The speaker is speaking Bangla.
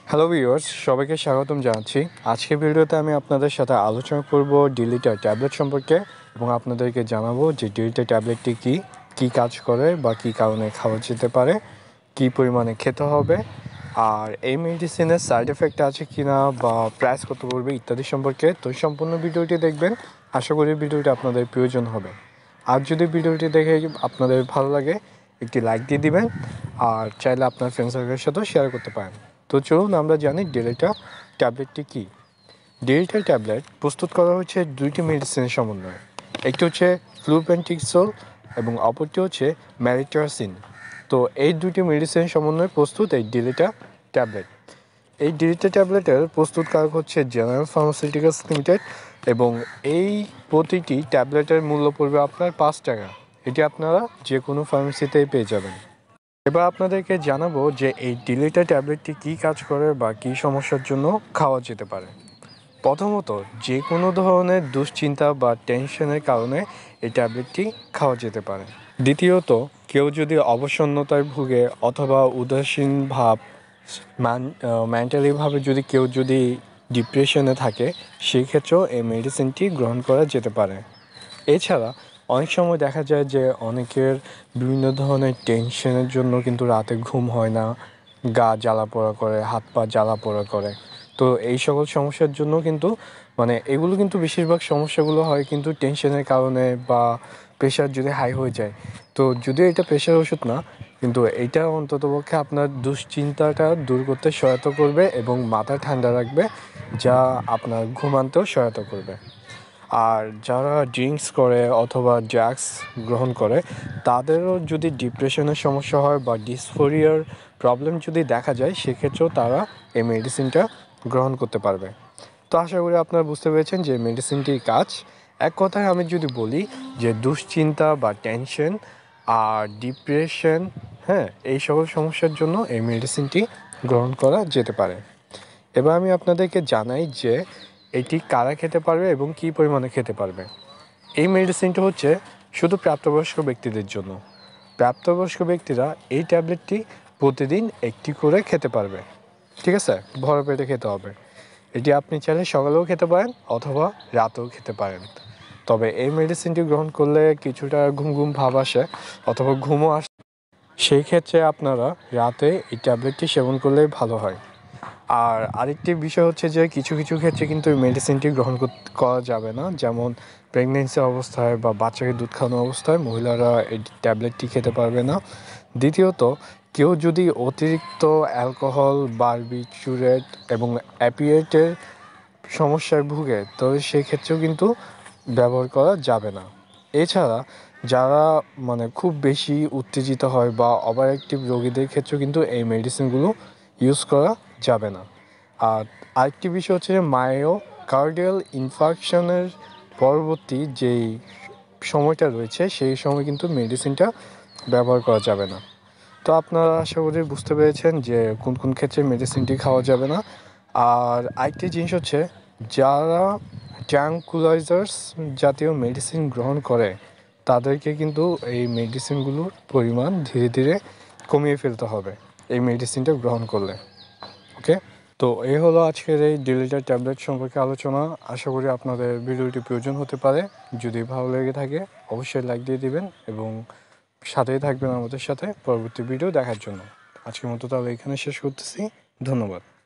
হ্যালো ভিউয়ার্স, সবাইকে স্বাগতম জানাচ্ছি। আজকের ভিডিওতে আমি আপনাদের সাথে আলোচনা করব ডিলিটা ট্যাবলেট সম্পর্কে এবং আপনাদেরকে জানাবো যে ডিলিটা ট্যাবলেটটি কী কাজ করে বা কী কারণে খাওয়া যেতে পারে, কী পরিমাণে খেতে হবে, আর এই মেডিসিনের সাইড এফেক্ট আছে কি না বা প্রাইস কত পড়বে ইত্যাদি সম্পর্কে। তো সম্পূর্ণ ভিডিওটি দেখবেন, আশা করি ভিডিওটি আপনাদের প্রয়োজন হবে। আর যদি ভিডিওটি দেখে আপনাদের ভালো লাগে একটি লাইক দিয়ে দিবেন, আর চাইলে আপনার ফ্রেন্ড সার্কেলের সাথেও শেয়ার করতে পারেন। তো চলুন আমরা জানি ডিলিটা ট্যাবলেটটি কী। ডিলিটা ট্যাবলেট প্রস্তুত করা হচ্ছে দুইটি মেডিসিনের সমন্বয়ে। একটি হচ্ছে ফ্লুপেন্টিক্সোল এবং অপরটি হচ্ছে ম্যারিটারসিন। তো এই দুটি মেডিসিনের সমন্বয়ে প্রস্তুত এই ডিলিটা ট্যাবলেট। এই ডিলিটা ট্যাবলেটের প্রস্তুতকারক হচ্ছে জেনারেল ফার্মাসিউটিক্যালস লিমিটেড এবং এই প্রতিটি ট্যাবলেটের মূল্য পড়বে আপনার 5 টাকা। এটি আপনারা যে কোনো ফার্মেসিতেই পেয়ে যাবেন। এবার আপনাদেরকে জানাবো যে এই ডিলিটা ট্যাবলেটটি কী কাজ করে বা কী সমস্যার জন্য খাওয়া যেতে পারে। প্রথমত, যে কোনো ধরনের দুশ্চিন্তা বা টেনশনের কারণে এই ট্যাবলেটটি খাওয়া যেতে পারে। দ্বিতীয়ত, কেউ যদি অবসন্নতায় ভুগে অথবা উদাসীন ভাব, মেন্টালিভাবে কেউ যদি ডিপ্রেশনে থাকে, সেই ক্ষেত্রেও এই মেডিসিনটি গ্রহণ করা যেতে পারে। এছাড়া অনেক সময় দেখা যায় যে অনেকের বিভিন্ন ধরনের টেনশনের জন্য কিন্তু রাতে ঘুম হয় না, গা জ্বালাপোড়া করে, হাত পা জ্বালাপোড়া করে। তো এই সকল সমস্যার জন্য কিন্তু এগুলো কিন্তু বেশিরভাগ সমস্যাগুলো হয় কিন্তু টেনশনের কারণে বা প্রেশার যদি হাই হয়ে যায়। তো যদিও এটা প্রেশার ওষুধ না, কিন্তু এটা অন্ততপক্ষে আপনার দুশ্চিন্তাটা দূর করতে সহায়তা করবে এবং মাথা ঠান্ডা রাখবে, যা আপনার ঘুমাতেও সহায়তা করবে। আর যারা ড্রিঙ্কস করে অথবা ড্রাগস গ্রহণ করে, তাদেরও যদি ডিপ্রেশনের সমস্যা হয় বা ডিসফোরিয়ার প্রবলেম যদি দেখা যায়, সেক্ষেত্রেও তারা এই মেডিসিনটা গ্রহণ করতে পারবে। তো আশা করি আপনারা বুঝতে পেরেছেন যে মেডিসিনটির কাজ। এক কথায় আমি যদি বলি যে দুশ্চিন্তা বা টেনশন আর ডিপ্রেশন, এই সকল সমস্যার জন্য এই মেডিসিনটি গ্রহণ করা যেতে পারে। এবার আমি আপনাদেরকে জানাই যে এটি কারা খেতে পারবে এবং কী পরিমাণে খেতে পারবে। এই মেডিসিনটা হচ্ছে শুধু প্রাপ্তবয়স্ক ব্যক্তিদের জন্য। প্রাপ্তবয়স্ক ব্যক্তিরা এই ট্যাবলেটটি প্রতিদিন একটি করে খেতে পারবে। ঠিক আছে, ভরা পেটে খেতে হবে। এটি আপনি চাইলে সকালেও খেতে পারেন অথবা রাতেও খেতে পারেন। তবে এই মেডিসিনটি গ্রহণ করলে কিছুটা ঘুম ঘুম ভাব আসে অথবা ঘুমও আসে, সেই ক্ষেত্রে আপনারা রাতে এই ট্যাবলেটটি সেবন করলে ভালো হয়। আর আরেকটি বিষয় হচ্ছে যে কিছু কিছু ক্ষেত্রে কিন্তু এই মেডিসিনটি গ্রহণ করা যাবে না, যেমন প্রেগনেন্সি অবস্থায় বা বাচ্চাকে দুধ খাওয়ানো অবস্থায় মহিলারা এই ট্যাবলেটটি খেতে পারবে না। দ্বিতীয়ত, কেউ যদি অতিরিক্ত অ্যালকোহল, বারবিচুরেট এবং অ্যাপিয়েটের সমস্যায় ভুগে, তো সেই ক্ষেত্রেও কিন্তু ব্যবহার করা যাবে না। এছাড়া যারা খুব বেশি উত্তেজিত হয় বা ওভার অ্যাক্টিভ রোগীদের ক্ষেত্রেও কিন্তু এই মেডিসিনগুলো ইউজ করা যাবে না। আর আরেকটি বিষয় হচ্ছে যে মায়োকার্ডিয়াল ইনফার্কশনের পরবর্তী যেই সময়টা রয়েছে, সেই সময় কিন্তু মেডিসিনটা ব্যবহার করা যাবে না। তো আপনারা আশা করি বুঝতে পেরেছেন যে কোন কোন ক্ষেত্রে মেডিসিনটি খাওয়া যাবে না। আর আরেকটি জিনিস হচ্ছে, যারা ট্র্যাঙ্কুলাইজার্স জাতীয় মেডিসিন গ্রহণ করে, তাদেরকে কিন্তু এই মেডিসিনগুলোর পরিমাণ ধীরে ধীরে কমিয়ে ফেলতে হবে এই মেডিসিনটা গ্রহণ করলে। ওকে, তো এই হলো আজকের এই ডিলিটা ট্যাবলেট সম্পর্কে আলোচনা। আশা করি আপনাদের ভিডিওটি প্রয়োজন হতে পারে। যদি ভালো লেগে থাকে অবশ্যই লাইক দিয়ে দিবেন এবং সাথেই থাকবেন আমাদের সাথে পরবর্তী ভিডিও দেখার জন্য। আজকের মতো তাহলে এখানে শেষ করতেছি। ধন্যবাদ।